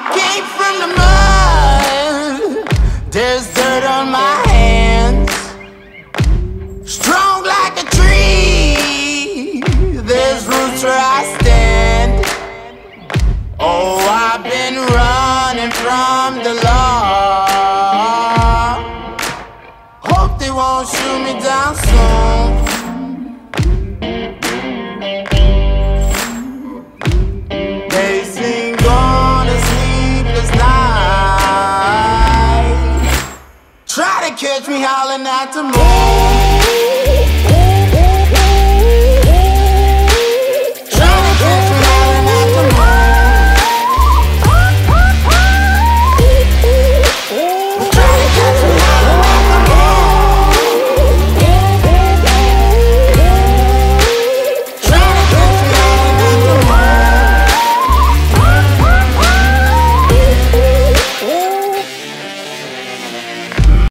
came from the mud. There's dirt on my hands. Strong like a tree. There's roots where I stand. Oh, I've been running from the law. Hope they won't shoot me down soon. They sing on a sleepless night. Try to catch me howling at the moon.